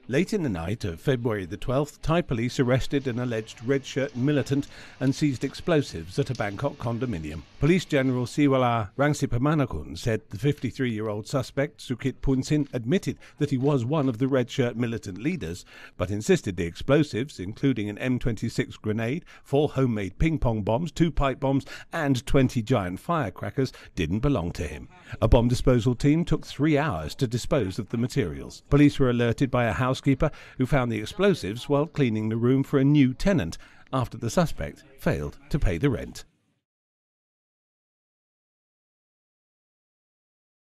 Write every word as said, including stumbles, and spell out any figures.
Late in the night of February the twelfth, Thai police arrested an alleged Redshirt militant and seized explosives at a Bangkok condominium. Police General Srivara Rangsibrahmanakul said the fifty-three-year-old suspect, Sukit Poonsin, admitted that he was one of the Redshirt militant leaders, but insisted the explosives, including an M twenty-six grenade, four homemade ping-pong bombs, two pipe bombs and twenty giant firecrackers, didn't belong to him. A bomb disposal team took three hours to dispose of the materials. Police were alerted by a house housekeeper who found the explosives while cleaning the room for a new tenant after the suspect failed to pay the rent.